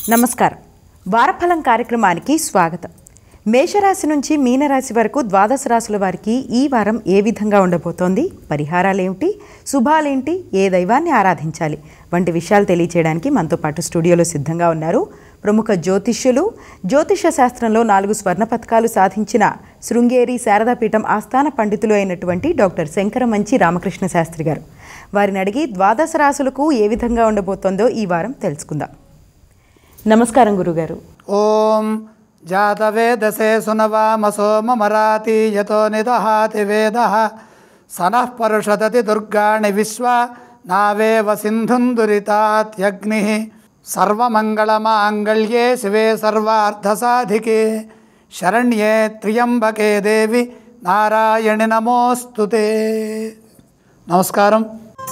నమస్కారం. వారఫలం కార్యక్రమానికి స్వాగతం. మేషరాశి నుంచి మీనరాశి వరకు ద్వాదశ రాశుల వారికి ఈ వారం ఏ విధంగా ఉండబోతోంది, పరిహారాలేమిటి, శుభాలేంటి, ఏ దైవాన్ని ఆరాధించాలి వంటి విషయాలు తెలియచేయడానికి మనతో పాటు స్టూడియోలో సిద్ధంగా ఉన్నారు ప్రముఖ జ్యోతిష్యులు, జ్యోతిష శాస్త్రంలో 4 స్వర్ణ పతకాలు సాధించిన శృంగేరి శారదాపీఠం ఆస్థాన పండితులు అయినటువంటి డాక్టర్ శంకరమంచి రామకృష్ణ శాస్త్రి గారు. వారిని అడిగి ద్వాదశ రాశులకు ఏ విధంగా ఉండబోతోందో ఈ వారం తెలుసుకుందాం. నమస్కారం గురుగారు. ఓం జాతవేదసే సునవామసో మమరాతి యతో నిదహాతి వేదః సనః పరుషదతి దుర్గాణి విశ్వ నావేవ సింధుం దురితాత్యగ్నిః సర్వమంగళమాంగళ్యే శివే సర్వార్థసాధికే శరణ్యే త్ర్యంబకే దేవి నారాయణి నమోస్తుతే. నమస్కారం.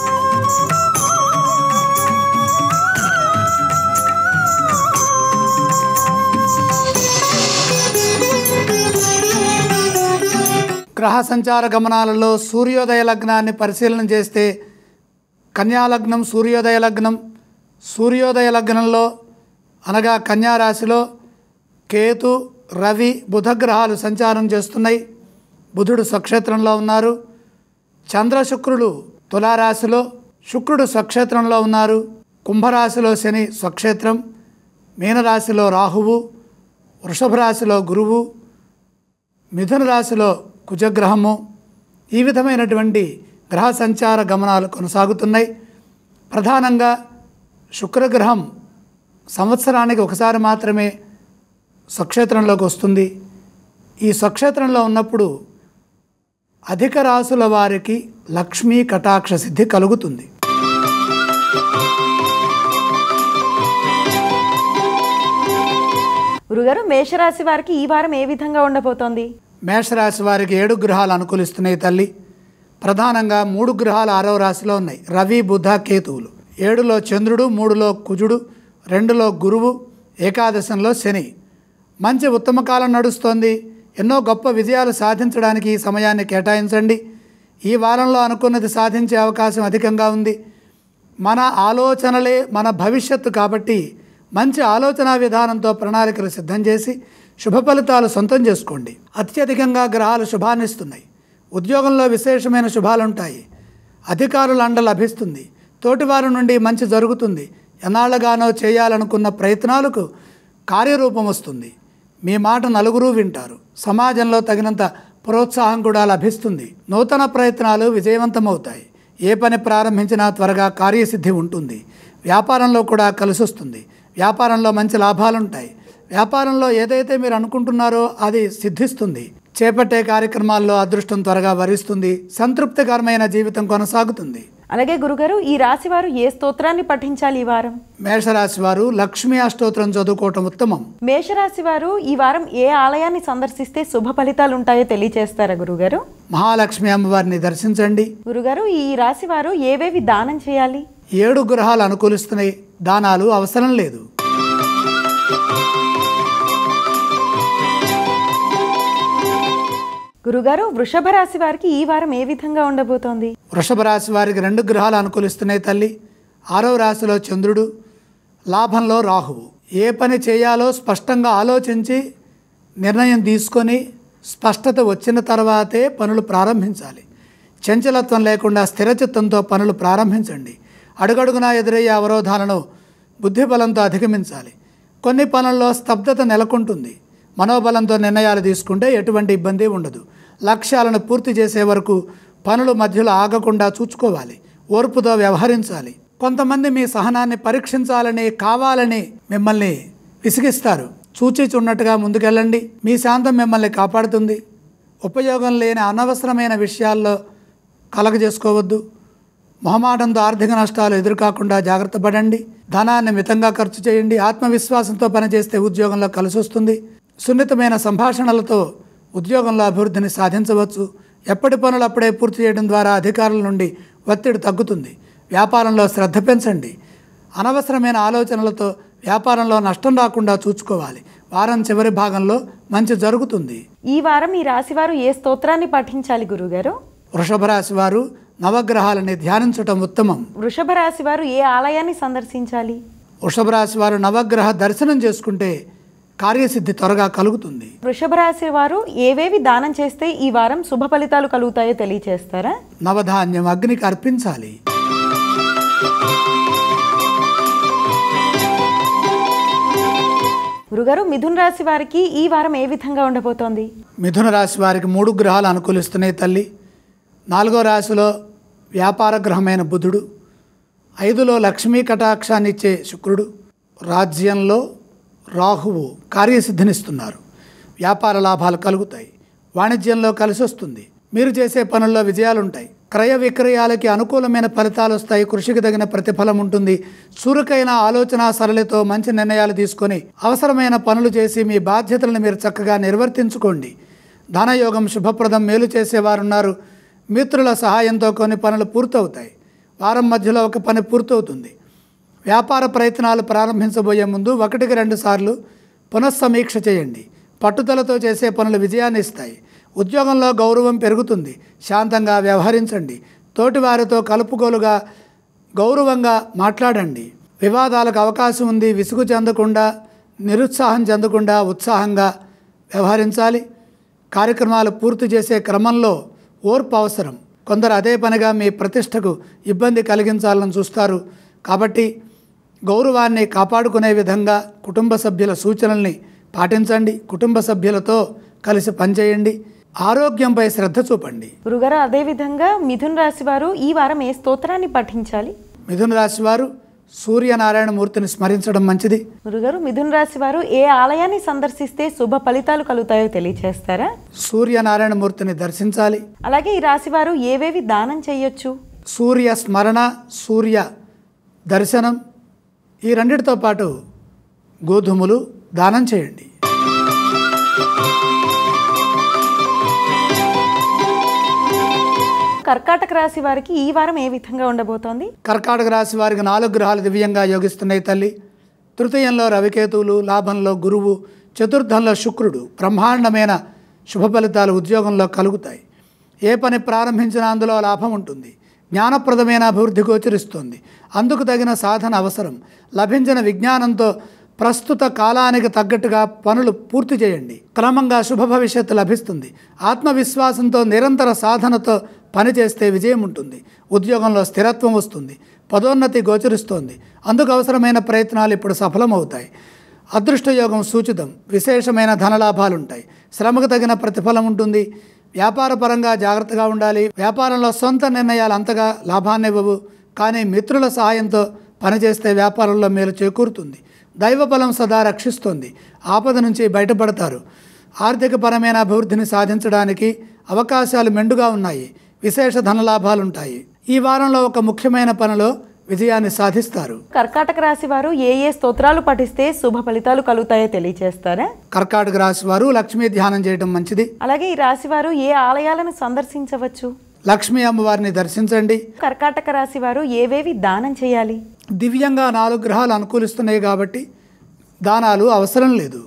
గ్రహ సంచార గమనాలలో సూర్యోదయ లగ్నాన్ని పరిశీలన చేస్తే కన్యాలగ్నం సూర్యోదయ లగ్నం, సూర్యోదయ లగ్నంలో అనగా కన్యారాశిలో కేతు, రవి, బుధ గ్రహాలు సంచారం చేస్తున్నాయి. బుధుడు స్వక్షేత్రంలో ఉన్నారు. చంద్ర శుక్రుడు తులారాశిలో, శుక్రుడు స్వక్షేత్రంలో ఉన్నారు. కుంభరాశిలో శని స్వక్షేత్రం, మీనరాశిలో రాహువు, వృషభ రాశిలో గురువు, మిథున రాశిలో కుజగ్రహము. ఈ విధమైనటువంటి గ్రహ సంచార గమనాలు కొనసాగుతున్నాయి. ప్రధానంగా శుక్రగ్రహం సంవత్సరానికి ఒకసారి మాత్రమే స్వక్షేత్రంలోకి వస్తుంది. ఈ స్వక్షేత్రంలో ఉన్నప్పుడు అధిక రాశుల వారికి లక్ష్మీ కటాక్ష సిద్ధి కలుగుతుంది. గురుగారు, మేషరాశి వారికి ఈ వారం ఏ విధంగా ఉండబోతోంది? మేషరాశి వారికి 7 గ్రహాలు అనుకూలిస్తున్నాయి తల్లి. ప్రధానంగా 3 గ్రహాలు 6వ రాశిలో ఉన్నాయి. రవి, బుధ, కేతువులు. 7లో చంద్రుడు, 3లో కుజుడు, 2లో గురువు, ఏకాదశంలో శని. మంచి ఉత్తమ కాలం నడుస్తోంది. ఎన్నో గొప్ప విజయాలు సాధించడానికి ఈ సమయాన్ని కేటాయించండి. ఈ వారంలో అనుకున్నది సాధించే అవకాశం అధికంగా ఉంది. మన ఆలోచనలే మన భవిష్యత్తు కాబట్టి మంచి ఆలోచన విధానంతో ప్రణాళికలు సిద్ధం చేసి శుభ ఫలితాలు సొంతం చేసుకోండి. అత్యధికంగా గ్రహాలు శుభాన్నిస్తున్నాయి. ఉద్యోగంలో విశేషమైన శుభాలుంటాయి. అధికారుల అండ లభిస్తుంది. తోటివారి నుండి మంచి జరుగుతుంది. ఎన్నాళ్ళగానో చేయాలనుకున్న ప్రయత్నాలకు కార్యరూపం వస్తుంది. మీ మాట నలుగురు వింటారు. సమాజంలో తగినంత ప్రోత్సాహం కూడా లభిస్తుంది. నూతన ప్రయత్నాలు విజయవంతమవుతాయి. ఏ పని ప్రారంభించినా త్వరగా కార్యసిద్ధి ఉంటుంది. వ్యాపారంలో కూడా కలిసొస్తుంది. వ్యాపారంలో మంచి లాభాలుంటాయి. వ్యాపారంలో ఏదైతే మీరు అనుకుంటున్నారో అది సిద్ధిస్తుంది. చేపట్టే కార్యక్రమాల్లో అదృష్టం త్వరగా వరిస్తుంది. సంతృప్తికరమైన జీవితం కొనసాగుతుంది. అలాగే గురుగారు, ఈ రాశి వారు ఏ స్తోత్రాన్ని పఠించాలి ఈ వారం? మేషరాశి వారు లక్ష్మీ అష్టోత్తరం చదువుకోవటం ఉత్తమం. మేషరాశి వారు ఈ వారం ఏ ఆలయాన్ని సందర్శిస్తే శుభ ఫలితాలు ఉంటాయో తెలియచేస్తారా గురుగారు? మహాలక్ష్మి అమ్మవారిని దర్శించండి. గురుగారు, ఈ రాశి వారు ఏవేవి దానం చేయాలి? 7 గ్రహాలు అనుకూలిస్తున్నాయి. దానాలు అవసరం లేదు. గురుగారు, వృషభ రాశి వారికి ఈ వారం ఏ విధంగా ఉండబోతోంది? వృషభ రాశి వారికి 2 గ్రహాలు అనుకూలిస్తున్నాయి తల్లి. 6వ రాశిలో చంద్రుడు, లాభంలో రాహువు. ఏ పని చేయాలో స్పష్టంగా ఆలోచించి నిర్ణయం తీసుకొని స్పష్టత వచ్చిన తర్వాతే పనులు ప్రారంభించాలి. చంచలత్వం లేకుండా స్థిరచిత్తంతో పనులు ప్రారంభించండి. అడుగడుగునా ఎదురయ్యే అవరోధాలను బుద్ధిబలంతో అధిగమించాలి. కొన్ని పనుల్లో స్తబ్దత నెలకొంటుంది. మనోబలంతో నిర్ణయాలు తీసుకుంటే ఎటువంటి ఇబ్బంది ఉండదు. లక్ష్యాలను పూర్తి చేసే వరకు పనులు మధ్యలో ఆగకుండా చూసుకోవాలి. ఓర్పుతో వ్యవహరించాలి. కొంతమంది మీ సహనాన్ని పరీక్షించాలని కావాలని మిమ్మల్ని విసిగిస్తారు. చూచి చున్నట్టుగా ముందుకెళ్ళండి. మీ శాంతం మిమ్మల్ని కాపాడుతుంది. ఉపయోగం లేని అనవసరమైన విషయాల్లో కలగజేసుకోవద్దు. మొహమాటంతో ఆర్థిక నష్టాలు ఎదురుకాకుండా జాగ్రత్త పడండి. ధనాన్ని మితంగా ఖర్చు చేయండి. ఆత్మవిశ్వాసంతో పనిచేస్తే ఉద్యోగంలో కలిసి వస్తుంది. సున్నితమైన సంభాషణలతో ఉద్యోగంలో అభివృద్ధిని సాధించవచ్చు. ఎప్పటి పనులు అప్పుడే పూర్తి చేయడం ద్వారా అధికారుల నుండి ఒత్తిడి తగ్గుతుంది. వ్యాపారంలో శ్రద్ధ పెంచండి. అనవసరమైన ఆలోచనలతో వ్యాపారంలో నష్టం రాకుండా చూసుకోవాలి. వారం చివరి భాగంలో మంచి జరుగుతుంది. ఈ వారం ఈ రాశివారు ఏ స్తోత్రాన్ని పఠించాలి గురుగారు? వృషభ రాశి వారు నవగ్రహాలని ధ్యానించటం ఉత్తమం. వృషభ రాశి వారు ఏ ఆలయాన్ని సందర్శించాలి? వృషభ రాశి వారు నవగ్రహ దర్శనం చేసుకుంటే కార్యసిద్ధి త్వరగా కలుగుతుంది. వృషభ రాశి వారు ఏవేవి దానం చేస్తే ఈ వారం శుభ ఫలితాలు కలుగుతాయో తెలియచేస్తారా? నవధాన్యం అగ్నికి అర్పించాలి. గురుగారు, మిథున రాశి వారికి ఈ వారం ఏ విధంగా ఉండబోతోంది? మిథున రాశి వారికి 3 గ్రహాలు అనుకూలిస్తున్నాయి తల్లి. 4వ రాశిలో వ్యాపార గ్రహమైన బుధుడు, 5లో లక్ష్మీ కటాక్షాన్ని ఇచ్చే శుక్రుడు, రాజ్యంలో రాహువు కార్యసిద్ధినిస్తున్నారు. వ్యాపార లాభాలు కలుగుతాయి. వాణిజ్యంలో కలిసి వస్తుంది. మీరు చేసే పనుల్లో విజయాలుంటాయి. క్రయ విక్రయాలకి అనుకూలమైన ఫలితాలు వస్తాయి. కృషికి తగిన ప్రతిఫలం ఉంటుంది. చురుకైన ఆలోచన సరళితో మంచి నిర్ణయాలు తీసుకొని అవసరమైన పనులు చేసి మీ బాధ్యతలను మీరు చక్కగా నిర్వర్తించుకోండి. ధనయోగం శుభప్రదం. మేలు చేసేవారున్నారు. మిత్రుల సహాయంతో కొన్ని పనులు పూర్తవుతాయి. వారం మధ్యలో ఒక పని పూర్తవుతుంది. వ్యాపార ప్రయత్నాలు ప్రారంభించబోయే ముందు 1-2 సార్లు పునఃసమీక్ష చేయండి. పట్టుదలతో చేసే పనులు విజయాన్ని ఇస్తాయి. ఉద్యోగంలో గౌరవం పెరుగుతుంది. శాంతంగా వ్యవహరించండి. తోటివారితో కలుపుగోలుగా గౌరవంగా మాట్లాడండి. వివాదాలకు అవకాశం ఉంది. విసుగు చెందకుండా, నిరుత్సాహం చెందకుండా ఉత్సాహంగా వ్యవహరించాలి. కార్యక్రమాలు పూర్తి చేసే క్రమంలో ఓర్పు అవసరం. కొందరు అదే పనిగా మీ ప్రతిష్టకు ఇబ్బంది కలిగించాలని చూస్తారు. కాబట్టి గౌరవాన్ని కాపాడుకునే విధంగా కుటుంబ సభ్యుల సూచనల్ని పాటించండి. కుటుంబ సభ్యులతో కలిసి పనిచేయండి. ఆరోగ్యంపై శ్రద్ధ చూపండి. గురుగారు, అదేవిధంగా మిథున రాశి వారు ఈ వారం ఏ స్తోత్రాన్ని పఠించాలి? మిథున రాశి వారు సూర్యనారాయణ మూర్తిని స్మరించడం మంచిది. గురుగారు, మిథున రాశి వారు ఏ ఆలయాన్ని సందర్శిస్తే శుభ ఫలితాలు కలుగుతాయో తెలియచేస్తారా? సూర్యనారాయణ మూర్తిని దర్శించాలి. అలాగే ఈ రాశి వారు ఏవేవి దానం చేయొచ్చు? సూర్య స్మరణ, సూర్య దర్శనం, ఈ రెండిటితో పాటు గోధుమలు దానం చేయండి. కర్కాటక రాశి వారికి ఈ వారం ఏ విధంగా ఉండబోతోంది? కర్కాటక రాశి వారికి 4 గ్రహాలు దివ్యంగా యోగిస్తున్నాయి తల్లి. తృతీయంలో రవికేతువులు, లాభంలో గురువు, చతుర్థంలో శుక్రుడు. బ్రహ్మాండమైన శుభ ఫలితాలు ఉద్యోగంలో కలుగుతాయి. ఏ పని ప్రారంభించినా అందులో లాభం ఉంటుంది. జ్ఞానప్రదమైన అభివృద్ధి గోచరిస్తుంది. అందుకు తగిన సాధన అవసరం. లభించిన విజ్ఞానంతో ప్రస్తుత కాలానికి తగ్గట్టుగా పనులు పూర్తి చేయండి. క్రమంగా శుభ భవిష్యత్తు లభిస్తుంది. ఆత్మవిశ్వాసంతో నిరంతర సాధనతో పనిచేస్తే విజయం ఉంటుంది. ఉద్యోగంలో స్థిరత్వం వస్తుంది. పదోన్నతి గోచరిస్తోంది. అందుకు అవసరమైన ప్రయత్నాలు ఇప్పుడు సఫలమవుతాయి. అదృష్టయోగం సూచితం. విశేషమైన ధనలాభాలుంటాయి. శ్రమకు తగిన ప్రతిఫలం ఉంటుంది. వ్యాపార పరంగా జాగ్రత్తగా ఉండాలి. వ్యాపారంలో సొంత నిర్ణయాలు అంతగా లాభాన్ని ఇవ్వవు. కానీ మిత్రుల సహాయంతో పనిచేస్తే వ్యాపారంలో మేలు చేకూరుతుంది. దైవబలం సదా రక్షిస్తుంది. ఆపద నుంచి బయటపడతారు. ఆర్థికపరమైన అభివృద్ధిని సాధించడానికి అవకాశాలు మెండుగా ఉన్నాయి. విశేష ధనలాభాలుంటాయి. ఈ వారంలో ఒక ముఖ్యమైన పనిలో విజయాన్ని సాధిస్తారు. కర్కాటక రాశి వారు ఏ ఏ స్తోత్రాలు పఠిస్తే శుభ ఫలితాలు కలుగుతాయో తెలియచేస్తారా? కర్కాటక రాశి వారు లక్ష్మీ ధ్యానం చేయడం మంచిది. అలాగే ఈ రాశి వారు ఏ ఆలయాలను సందర్శించవచ్చు? లక్ష్మీ అమ్మవారిని దర్శించండి. కర్కాటక రాశి వారు ఏవేవి దానం చేయాలి? దివ్యంగా 4 గ్రహాలు అనుకూలిస్తున్నాయి కాబట్టి దానాలు అవసరం లేదు.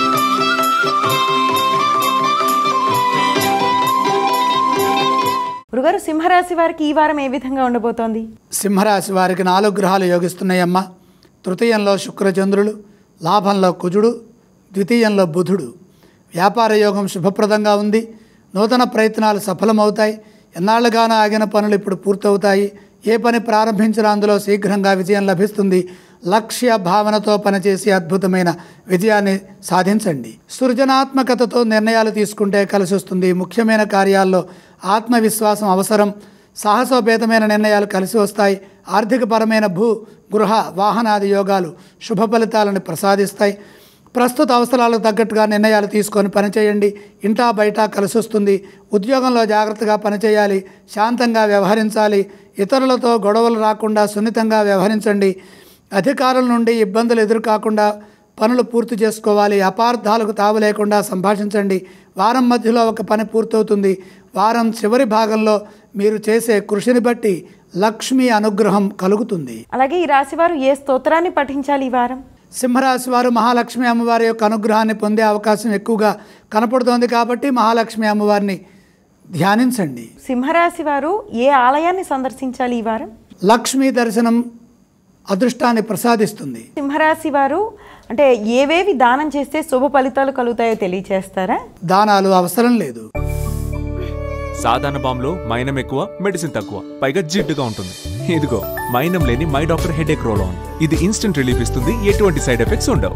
గురుగారు, సింహరాశి వారికి ఈ వారం ఏ విధంగా ఉండబోతోంది? సింహరాశి వారికి 4 గ్రహాలు యోగిస్తున్నాయమ్మా. తృతీయంలో శుక్రచంద్రులు, లాభంలో కుజుడు, ద్వితీయంలో బుధుడు. వ్యాపార యోగం శుభప్రదంగా ఉంది. నూతన ప్రయత్నాలు సఫలమవుతాయి. ఎన్నాళ్ళుగానో ఆగిన పనులు ఇప్పుడు పూర్తవుతాయి. ఏ పని ప్రారంభించినా అందులో శీఘ్రంగా విజయం లభిస్తుంది. లక్ష్య భావనతో పనిచేసి అద్భుతమైన విజయాన్ని సాధించండి. సృజనాత్మకతతో నిర్ణయాలు తీసుకుంటే కలిసి వస్తుంది. ముఖ్యమైన కార్యాల్లో ఆత్మవిశ్వాసం అవసరం. సాహసోపేతమైన నిర్ణయాలు కలిసి వస్తాయి. ఆర్థికపరమైన గృహ వాహనాది యోగాలు శుభ ఫలితాలను ప్రసాదిస్తాయి. ప్రస్తుత అవసరాలకు తగ్గట్టుగా నిర్ణయాలు తీసుకొని పనిచేయండి. ఇంటా బయట కలిసి వస్తుంది. ఉద్యోగంలో జాగ్రత్తగా పనిచేయాలి. శాంతంగా వ్యవహరించాలి. ఇతరులతో గొడవలు రాకుండా సున్నితంగా వ్యవహరించండి. అధికారుల నుండి ఇబ్బందులు ఎదురుకాకుండా పనులు పూర్తి చేసుకోవాలి. అపార్థాలకు తావు లేకుండా సంభాషించండి. వారం మధ్యలో ఒక పని పూర్తవుతుంది. వారం చివరి భాగంలో మీరు చేసే కృషిని బట్టి లక్ష్మీ అనుగ్రహం కలుగుతుంది. అలాగే ఈ రాశి వారు ఏ స్తోత్రాన్ని పఠించాలి ఈ వారం? సింహరాశి వారు మహాలక్ష్మి అమ్మవారి యొక్క అనుగ్రహాన్ని పొందే అవకాశం ఎక్కువగా కనపడుతోంది కాబట్టి మహాలక్ష్మి అమ్మవారిని ధ్యానించండి. సింహరాశి వారు ఏ ఆలయాన్ని సందర్శించాలి ఈ వారం? లక్ష్మీ దర్శనం అదృష్టాన్ని ప్రసాదిస్తుంది. సింహరాశి వారు అంటే ఏవేవి దానం చేస్తే శుభ ఫలితాలు కలుగుతాయో తెలియచేస్తారా? దానాలు అవసరం లేదు. సాధారణ బాంబులో మైనం ఎక్కువ, మెడిసిన్ తక్కువ, పైగా జిడ్డుగా ఉంటుంది. ఇదిగో మైనం లేని my doctor headache roll on. ఇది ఇన్స్టెంట్ రిలీఫ్ ఇస్తుంది, ఎటువంటి సైడ్ ఎఫెక్ట్స్ ఉండవు.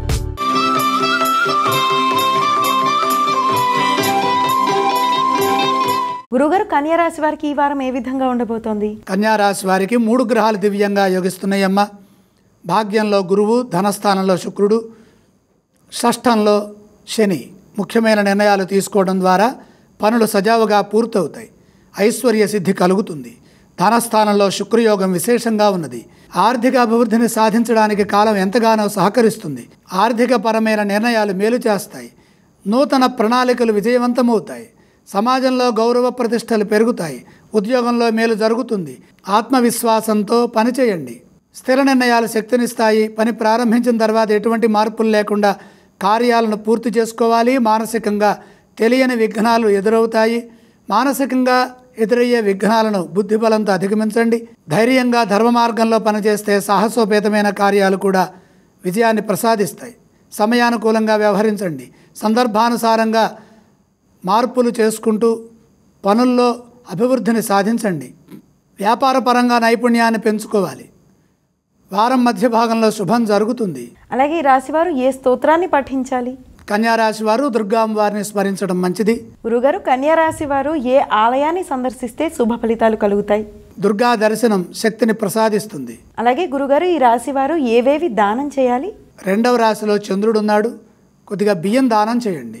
గురుగారు, కన్యారాశి వారికి ఈ వారం ఏ విధంగా ఉండబోతోంది? కన్యారాశి వారికి 3 గ్రహాలు దివ్యంగా యోగిస్తున్నాయమ్మ. భాగ్యంలో గురువు, ధనస్థానంలో శుక్రుడు, షష్ఠంలో శని. ముఖ్యమైన నిర్ణయాలు తీసుకోవడం ద్వారా పనులు సజావుగా పూర్తవుతాయి. ఐశ్వర్య సిద్ధి కలుగుతుంది. ధనస్థానంలో శుక్రయోగం విశేషంగా ఉన్నది. ఆర్థిక అభివృద్ధిని సాధించడానికి కాలం ఎంతగానో సహకరిస్తుంది. ఆర్థిక పరమైన నిర్ణయాలు మేలు చేస్తాయి. నూతన ప్రణాళికలు విజయవంతమవుతాయి. సమాజంలో గౌరవ ప్రతిష్టలు పెరుగుతాయి. ఉద్యోగంలో మేలు జరుగుతుంది. ఆత్మవిశ్వాసంతో పనిచేయండి. స్థిర నిర్ణయాలు శక్తినిస్తాయి. పని ప్రారంభించిన తర్వాత ఎటువంటి మార్పులు లేకుండా కార్యాలను పూర్తి చేసుకోవాలి. మానసికంగా తెలియని విఘ్నాలు ఎదురవుతాయి. మానసికంగా ఎదురయ్యే విఘ్నాలను బుద్ధిబలంతో అధిగమించండి. ధైర్యంగా ధర్మ మార్గంలో పనిచేస్తే సాహసోపేతమైన కార్యాలు కూడా విజయాన్ని ప్రసాదిస్తాయి. సమయానుకూలంగా వ్యవహరించండి. సందర్భానుసారంగా మార్పులు చేసుకుంటూ పనుల్లో అభివృద్ధిని సాధించండి. వ్యాపారపరంగా నైపుణ్యాన్ని పెంచుకోవాలి. వారం మధ్య భాగంలో శుభం జరుగుతుంది. అలాగే ఈ రాశివారు ఏ స్తోత్రాన్ని పఠించాలి? కన్యారాశి వారు దుర్గామ్మవారిని స్మరించడం మంచిది. గురుగారు, కన్యారాశి వారు ఏ ఆలయాన్ని సందర్శిస్తే శుభ ఫలితాలు కలుగుతాయి? దుర్గా దర్శనం శక్తిని ప్రసాదిస్తుంది. అలాగే గురుగారు, ఈ రాశి వారు ఏవేవి దానం చేయాలి? 2వ రాశిలో చంద్రుడు ఉన్నాడు. కొద్దిగా బియ్యం దానం చేయండి.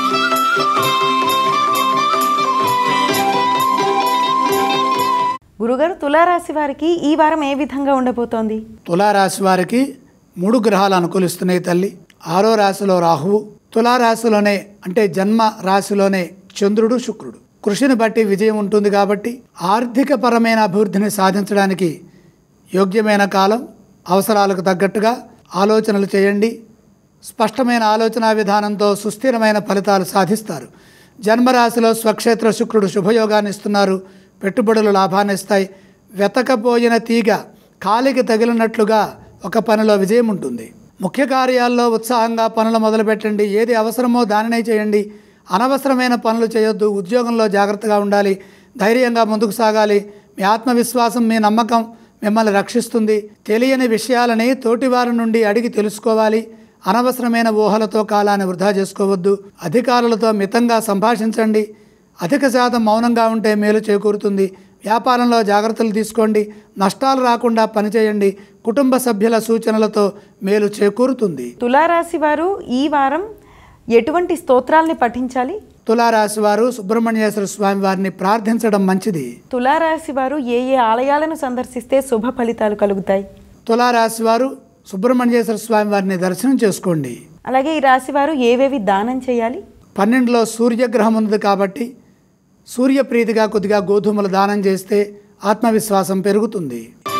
గురుగారు, తులారాశి వారికి ఈ వారం ఏ విధంగా ఉండబోతోంది? తులారాశి వారికి 3 గ్రహాలు అనుకూలిస్తున్నాయి తల్లి. 6వ రాశిలో రాహువు, తులారాశిలోనే అంటే జన్మ రాశిలోనే చంద్రుడు, శుక్రుడు. కృషిని బట్టి విజయం ఉంటుంది కాబట్టి ఆర్థిక పరమైన అభివృద్ధిని సాధించడానికి యోగ్యమైన కాలం. అవసరాలకు తగ్గట్టుగా ఆలోచనలు చేయండి. స్పష్టమైన ఆలోచన విధానంతో సుస్థిరమైన ఫలితాలు సాధిస్తారు. జన్మరాశిలో స్వక్షేత్ర శుక్రుడు శుభయోగాన్ని ఇస్తున్నారు. పెట్టుబడులు లాభాన్ని ఇస్తాయి. వెతకపోయిన తీగ కాలికి తగిలినట్లుగా ఒక పనిలో విజయం ఉంటుంది. ముఖ్య కార్యాల్లో ఉత్సాహంగా పనులు మొదలుపెట్టండి. ఏది అవసరమో దానినే చేయండి. అనవసరమైన పనులు చేయొద్దు. ఉద్యోగంలో జాగ్రత్తగా ఉండాలి. ధైర్యంగా ముందుకు సాగాలి. మీ ఆత్మవిశ్వాసం, మీ నమ్మకం మిమ్మల్ని రక్షిస్తుంది. తెలియని విషయాలని తోటివారి నుండి అడిగి తెలుసుకోవాలి. అనవసరమైన ఊహలతో కాలాన్ని వృధా చేసుకోవద్దు. అధికారులతో మితంగా సంభాషించండి. అధిక శాతం మౌనంగా ఉంటే మేలు చేకూరుతుంది. వ్యాపారంలో జాగ్రత్తలు తీసుకోండి. నష్టాలు రాకుండా పనిచేయండి. కుటుంబ సభ్యుల సూచనలతో మేలు చేకూరుతుంది. తులారాశి వారు ఈ వారం ఎటువంటి స్తోత్రాల్ని పఠించాలి? తులారాశి వారు సుబ్రహ్మణ్యేశ్వర స్వామి వారిని ప్రార్థించడం మంచిది. తులారాశి వారు ఏ ఏ ఆలయాలను సందర్శిస్తే శుభ ఫలితాలు కలుగుతాయి? తులారాశి వారు సుబ్రహ్మణ్యేశ్వర స్వామి వారిని దర్శనం చేసుకోండి. అలాగే ఈ రాశి వారు ఏవేవి దానం చేయాలి? 12లో సూర్యగ్రహం ఉంది కాబట్టి సూర్యప్రీతిగా కొద్దిగా గోధుమలు దానం చేస్తే ఆత్మవిశ్వాసం పెరుగుతుంది.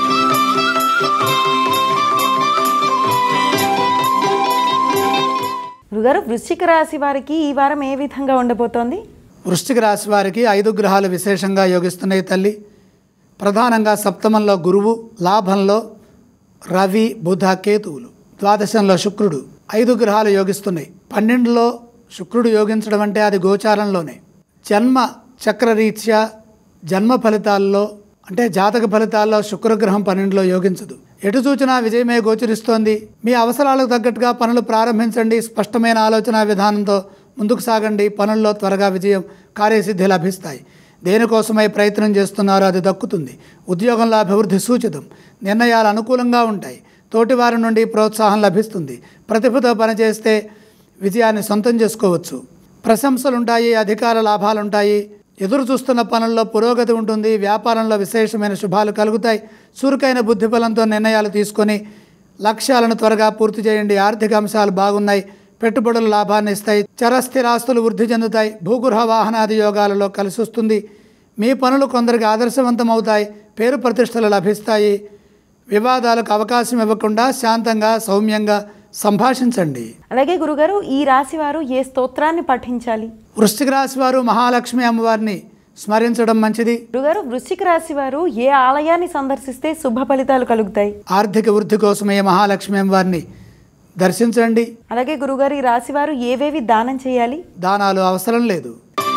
గురుగారు, వృశ్చిక రాశి వారికి ఈ వారం ఏ విధంగా ఉండబోతోంది? వృశ్చిక రాశి వారికి 5 గ్రహాలు విశేషంగా యోగిస్తున్నాయి తల్లి. ప్రధానంగా సప్తమంలో గురువు, లాభంలో రవి, బుధ, కేతువులు, ద్వాదశంలో శుక్రుడు. 5 గ్రహాలు యోగిస్తున్నాయి. 12లో శుక్రుడు యోగించడం అంటే అది గోచారంలోనే. జన్మ చక్రరీత్యా జన్మ ఫలితాల్లో అంటే జాతక ఫలితాల్లో శుక్రగ్రహం 12లో యోగించదు. ఎటు చూచినా విజయమే గోచరిస్తోంది. మీ అవసరాలకు తగ్గట్టుగా పనులు ప్రారంభించండి. స్పష్టమైన ఆలోచన విధానంతో ముందుకు సాగండి. పనుల్లో త్వరగా విజయం, కార్యసిద్ధి లభిస్తాయి. దేనికోసమై ప్రయత్నం చేస్తున్నారో అది దక్కుతుంది. ఉద్యోగంలో అభివృద్ధి సూచితం. నిర్ణయాలు అనుకూలంగా ఉంటాయి. తోటివారి నుండి ప్రోత్సాహం లభిస్తుంది. ప్రతిభతో పనిచేస్తే విజయాన్ని సొంతం చేసుకోవచ్చు. ప్రశంసలుంటాయి. అధికార లాభాలుంటాయి. ఎదురు చూస్తున్న పనుల్లో పురోగతి ఉంటుంది. వ్యాపారంలో విశేషమైన శుభాలు కలుగుతాయి. చురుకైన బుద్ధిబలంతో నిర్ణయాలు తీసుకొని లక్ష్యాలను త్వరగా పూర్తి చేయండి. ఆర్థిక అంశాలు బాగున్నాయి. పెట్టుబడులు లాభాన్ని ఇస్తాయి. చరస్థిరాస్తులు వృద్ధి చెందుతాయి. భూగృహ వాహనాది యోగాలలో కలిసి వస్తుంది. మీ పనులు కొందరికి ఆదర్శవంతం అవుతాయి. పేరు ప్రతిష్టలు లభిస్తాయి. వివాదాలకు అవకాశం ఇవ్వకుండా శాంతంగా, సౌమ్యంగా సంభాషించండి. అలాగే గురుగారు, ఈ రాశి వారు ఏ స్తోత్రాన్ని పఠించాలి? వృశ్చిక రాశి వారు మహాలక్ష్మి అమ్మవారిని స్మరించడం మంచిది. గురుగారు వృశ్చిక రాశి వారు ఏ ఆలయాన్ని సందర్శిస్తే శుభ ఫలితాలు కలుగుతాయి? ఆర్థిక వృద్ధి కోసమే మహాలక్ష్మి అమ్మవారిని దర్శించండి. అలాగే గురుగారు ఈ రాశి వారు ఏవేవి దానం చేయాలి? దానాలు అవసరం లేదు.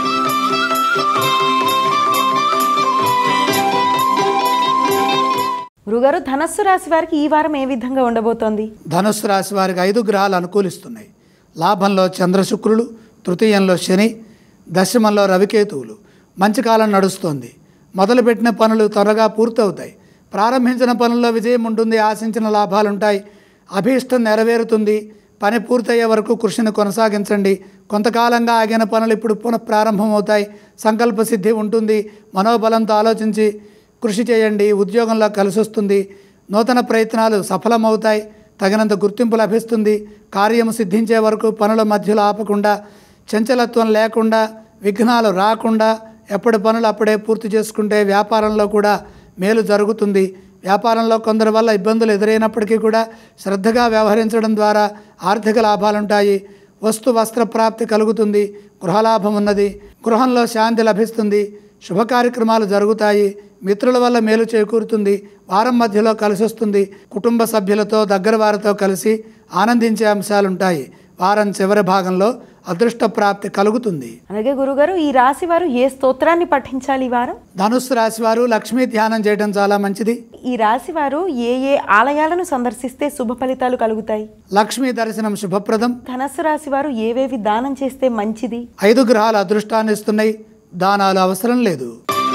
గురుగారు ధనస్సు రాశి వారికి ఈ వారం ఏ విధంగా ఉండబోతోంది? ధనుస్సు రాశి వారికి 5 గ్రహాలు అనుకూలిస్తున్నాయి. లాభంలో చంద్ర శుక్రులు, తృతీయంలో శని, దశమంలో రవికేతువులు. మంచి కాలం నడుస్తోంది. మొదలుపెట్టిన పనులు త్వరగా పూర్తవుతాయి. ప్రారంభించిన పనుల్లో విజయం ఉంటుంది. ఆశించిన లాభాలుంటాయి. అభీష్టం నెరవేరుతుంది. పని పూర్తయ్యే వరకు కృషిని కొనసాగించండి. కొంతకాలంగా ఆగిన పనులు ఇప్పుడు పునఃప్రారంభమవుతాయి. సంకల్ప సిద్ధి ఉంటుంది. మనోబలంతో ఆలోచించి కృషి చేయండి. ఉద్యోగంలో కలిసి వస్తుంది. నూతన ప్రయత్నాలు సఫలమవుతాయి. తగినంత గుర్తింపు లభిస్తుంది. కార్యము సిద్ధించే వరకు పనుల మధ్యలో ఆపకుండా, చంచలత్వం లేకుండా, విఘ్నాలు రాకుండా ఎప్పటి పనులు అప్పుడే పూర్తి చేసుకుంటే వ్యాపారంలో కూడా మేలు జరుగుతుంది. వ్యాపారంలో కొందరి వల్ల ఇబ్బందులు ఎదురైనప్పటికీ కూడా శ్రద్ధగా వ్యవహరించడం ద్వారా ఆర్థిక లాభాలుంటాయి. వస్తు వస్త్ర ప్రాప్తి కలుగుతుంది. గృహలాభం ఉన్నది. గృహంలో శాంతి లభిస్తుంది. శుభ కార్యక్రమాలు జరుగుతాయి. మిత్రుల వల్ల మేలు చేకూరుతుంది. వారం మధ్యలో కలిసి వస్తుంది. కుటుంబ సభ్యులతో దగ్గర వారితో కలిసి ఆనందించే అంశాలుంటాయి. వారం చివరి భాగంలో అదృష్ట ప్రాప్తి కలుగుతుంది. అలాగే గురుగారు ఈ రాశి వారు ఏ స్తోత్రాన్ని పఠించాలి ఈ వారం? ధనుస్సు రాశి వారు లక్ష్మీ ధ్యానం చేయడం చాలా మంచిది. ఈ రాశి వారు ఏ ఏ ఆలయాలను సందర్శిస్తే శుభ ఫలితాలు కలుగుతాయి? లక్ష్మీ దర్శనం శుభప్రదం. ధనస్సు రాశి వారు ఏవేవి దానం చేస్తే మంచిది? 5 గ్రహాలు అదృష్టాన్ని ఇస్తున్నాయి. దానాలు అవసరం లేదు.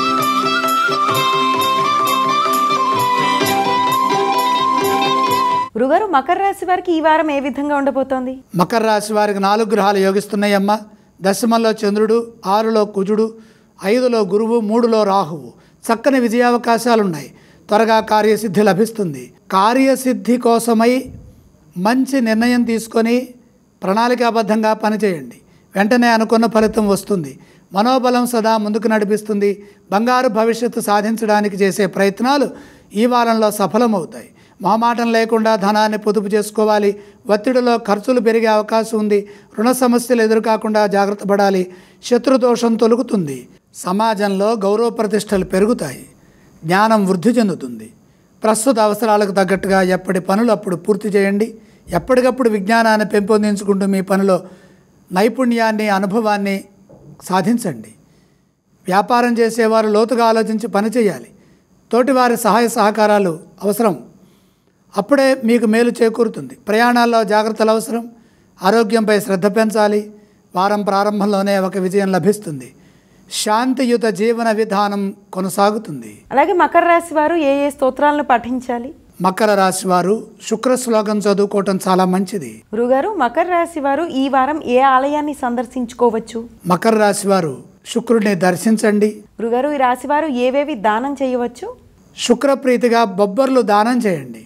గురుగారు మకర రాశి వారికి ఈ వారం ఏ విధంగా ఉండబోతోంది? మకర రాశి వారికి 4 గ్రహాలు యోగిస్తున్నాయమ్మ. దశమంలో చంద్రుడు, 6లో కుజుడు, 5లో గురువు, 3లో రాహువు. చక్కని విజయావకాశాలున్నాయి. త్వరగా కార్యసిద్ధి లభిస్తుంది. కార్యసిద్ధి కోసమై మంచి నిర్ణయం తీసుకొని ప్రణాళికాబద్ధంగా పనిచేయండి. వెంటనే అనుకున్న ఫలితం వస్తుంది. మనోబలం సదా ముందుకు నడిపిస్తుంది. బంగారు భవిష్యత్తు సాధించడానికి చేసే ప్రయత్నాలు ఈ వారంలో సఫలమవుతాయి. మొహమాటం లేకుండా ధనాన్ని పొదుపు చేసుకోవాలి. ఒత్తిడిలో ఖర్చులు పెరిగే అవకాశం ఉంది. రుణ సమస్యలు ఎదురుకాకుండా జాగ్రత్త పడాలి. శత్రుదోషం తొలగుతుంది. సమాజంలో గౌరవ ప్రతిష్టలు పెరుగుతాయి. జ్ఞానం వృద్ధి చెందుతుంది. ప్రస్తుత అవసరాలకు తగ్గట్టుగా ఎప్పటి పనులు అప్పుడు పూర్తి చేయండి. ఎప్పటికప్పుడు విజ్ఞానాన్ని పెంపొందించుకుంటూ మీ పనిలో నైపుణ్యాన్ని, అనుభవాన్ని సాధించండి. వ్యాపారం చేసేవారు లోతుగా ఆలోచించి పనిచేయాలి. తోటివారి సహాయ సహకారాలు అవసరం. అప్పుడే మీకు మేలు చేకూరుతుంది. ప్రయాణాల్లో జాగ్రత్తలు అవసరం. ఆరోగ్యంపై శ్రద్ధ పెంచాలి. వారం ప్రారంభంలోనే ఒక విజయం లభిస్తుంది. శాంతియుత జీవన విధానం కొనసాగుతుంది. అలాగే మకర రాశి వారు ఏ ఏ స్తోత్రాలను పఠించాలి? మకర రాశి వారు శుక్ర శ్లోకం చదువుకోవటం చాలా మంచిది. గురుగారు మకర రాశి వారు ఈ వారం ఏ ఆలయాన్ని సందర్శించుకోవచ్చు? మకర రాశి వారు శుక్రుడిని దర్శించండి. గురుగారు ఈ రాశి వారు ఏవేవి దానం చేయవచ్చు? శుక్రప్రీతిగా బొబ్బర్లు దానం చేయండి.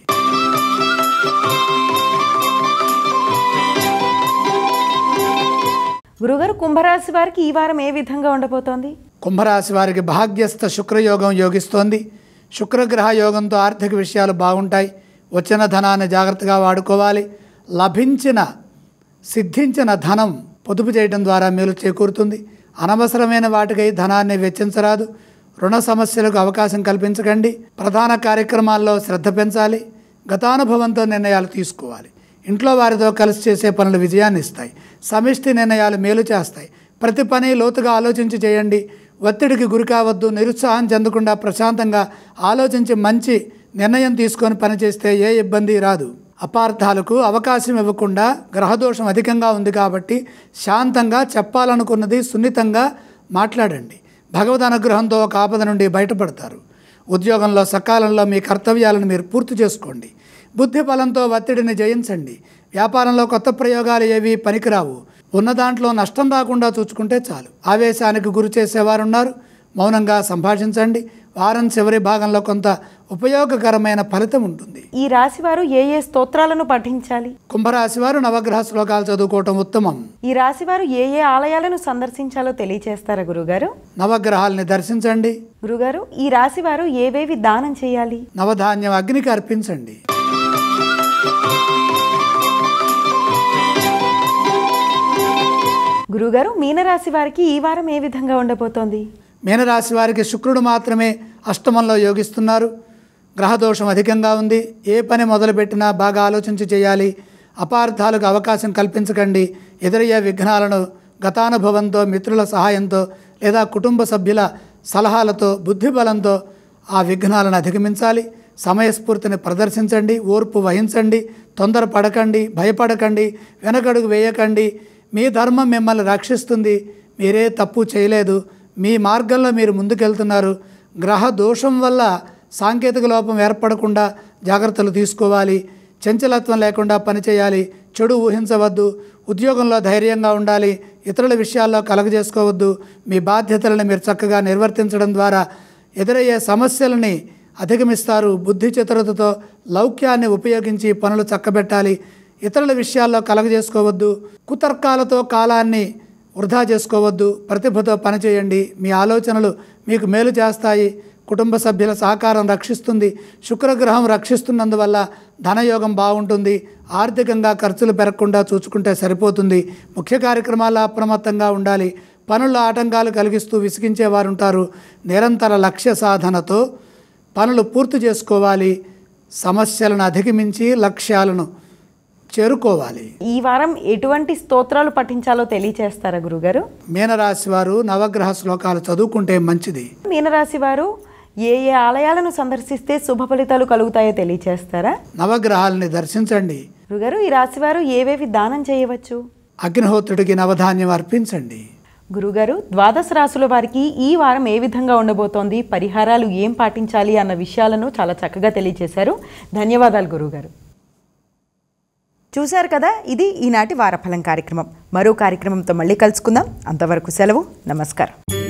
గురుగారు కుంభరాశి వారికి ఈ వారం ఏ విధంగా ఉండబోతోంది? కుంభరాశి వారికి భాగ్యస్థ శుక్రయోగం యోగిస్తోంది. శుక్రగ్రహ యోగంతో ఆర్థిక విషయాలు బాగుంటాయి. వచ్చిన ధనాన్ని జాగ్రత్తగా వాడుకోవాలి. సిద్ధించిన ధనం పొదుపు చేయడం ద్వారా మేలు చేకూరుతుంది. అనవసరమైన వాటికై ధనాన్ని వెచ్చించరాదు. రుణ సమస్యలకు అవకాశం కల్పించకండి. ప్రధాన కార్యక్రమాల్లో శ్రద్ధ పెంచాలి. గతానుభవంతో నిర్ణయాలు తీసుకోవాలి. ఇంట్లో వారితో కలిసి చేసే పనులు విజయాన్ని ఇస్తాయి. సమిష్టి నిర్ణయాలు మేలు చేస్తాయి. ప్రతి పని లోతుగా ఆలోచించి చేయండి. ఒత్తిడికి గురి కావద్దు. నిరుత్సాహం చెందకుండా ప్రశాంతంగా ఆలోచించి మంచి నిర్ణయం తీసుకొని పనిచేస్తే ఏ ఇబ్బంది రాదు. అపార్థాలకు అవకాశం ఇవ్వకుండా, గ్రహదోషం అధికంగా ఉంది కాబట్టి శాంతంగా చెప్పాలనుకున్నది సున్నితంగా మాట్లాడండి. భగవద్ అనుగ్రహంతో ఒక ఆపద నుండి బయటపడతారు. ఉద్యోగంలో సకాలంలో మీ కర్తవ్యాలను మీరు పూర్తి చేసుకోండి. బుద్ధి బలంతో ఒత్తిడిని జయించండి. వ్యాపారంలో కొత్త ప్రయోగాలు ఏవి పనికిరావు. ఉన్న దాంట్లో నష్టం రాకుండా చూసుకుంటే చాలు. ఆవేశానికి గురి చేసేవారున్నారు. మౌనంగా సంభాషించండి. వారం చివరి భాగంలో కొంత ఉపయోగకరమైన ఫలితం ఉంటుంది. ఈ రాశి వారు ఏ ఏ స్తోత్రాలను పఠించాలి? కుంభరాశి వారు నవగ్రహ శ్లోకాలు చదువుకోవటం ఉత్తమం. ఈ రాశి వారు ఏ ఏ ఆలయాలను సందర్శించాలో తెలియచేస్తారా గురుగారు? నవగ్రహాలని దర్శించండి. గురుగారు ఈ రాశి వారు ఏవేవి దానం చేయాలి? నవధాన్యం అగ్నికి అర్పించండి. గురుగారు మీనరాశి వారికి ఈ వారం ఏ విధంగా ఉండబోతోంది? మీనరాశి వారికి శుక్రుడు మాత్రమే అష్టమంలో యోగిస్తున్నారు. గ్రహదోషం అధికంగా ఉంది. ఏ పని మొదలుపెట్టినా బాగా ఆలోచించి చేయాలి. అపార్థాలకు అవకాశం కల్పించకండి. ఎదురయ్యే విఘ్నాలను గతానుభవంతో, మిత్రుల సహాయంతో లేదా కుటుంబ సభ్యుల సలహాలతో, బుద్ధిబలంతో ఆ విఘ్నాలను అధిగమించాలి. సమయస్ఫూర్తిని ప్రదర్శించండి, ఓర్పు వహించండి, తొందరపడకండి, భయపడకండి, వెనకడుగు వేయకండి. మీ ధర్మం మిమ్మల్ని రక్షిస్తుంది. మీరే తప్పు చేయలేదు. మీ మార్గంలో మీరు ముందుకెళ్తున్నారు. గ్రహ దోషం వల్ల సాంకేతిక లోపం ఏర్పడకుండా జాగ్రత్తలు తీసుకోవాలి. చంచలత్వం లేకుండా పనిచేయాలి. చెడు ఊహించవద్దు. ఉద్యోగంలో ధైర్యంగా ఉండాలి. ఇతరుల విషయాల్లో కలగజేసుకోవద్దు. మీ బాధ్యతలను మీరు చక్కగా నిర్వర్తించడం ద్వారా ఎదురయ్యే సమస్యలని అధిగమిస్తారు. బుద్ధి చతురతతో లౌక్యాన్ని ఉపయోగించి పనులు చక్కబెట్టాలి. ఇతరుల విషయాల్లో కలగజేసుకోవద్దు. కుతర్కాలతో కాలాన్ని వృధా చేసుకోవద్దు. ప్రతిభతో పనిచేయండి. మీ ఆలోచనలు మీకు మేలు చేస్తాయి. కుటుంబ సభ్యుల సహకారం రక్షిస్తుంది. శుక్రగ్రహం రక్షిస్తున్నందువల్ల ధనయోగం బాగుంటుంది. ఆర్థికంగా ఖర్చులు పెరగకుండా చూసుకుంటే సరిపోతుంది. ముఖ్య కార్యక్రమాల్లో అప్రమత్తంగా ఉండాలి. పనుల్లో ఆటంకాలు కలిగిస్తూ విసిగించేవారు ఉంటారు. నిరంతర లక్ష్య సాధనతో పనులు పూర్తి చేసుకోవాలి. సమస్యలను అధిగమించి లక్ష్యాలను చేరుకోవాలి. ఈ వారం ఎటువంటి స్తోత్రాలు పఠించాలో తెలియచేస్తారా గురుగారు? మీనరాశి వారు నవగ్రహ శ్లోకాలు చదువుకుంటే మంచిది. మీనరాశి వారు ఏ ఏ ఆలయాలను సందర్శిస్తే శుభ ఫలితాలు కలుగుతాయో తెలియచేస్తారా? నవగ్రహాలని దర్శించండి. గురుగారు, ఈ రాశి వారు ఏవేవి దానం చేయవచ్చు? అగ్నిహోత్రుడికి నవధాన్యం అర్పించండి. గురుగారు, ద్వాదశ రాశుల వారికి ఈ వారం ఏ విధంగా ఉండబోతోంది, పరిహారాలు ఏం పాటించాలి అన్న విషయాలను చాలా చక్కగా తెలియచేశారు. ధన్యవాదాలు గురుగారు. చూశారు కదా, ఇది ఈనాటి వారఫలం కార్యక్రమం. మరో కార్యక్రమంతో మళ్ళీ కలుసుకుందాం. అంతవరకు సెలవు. నమస్కారం.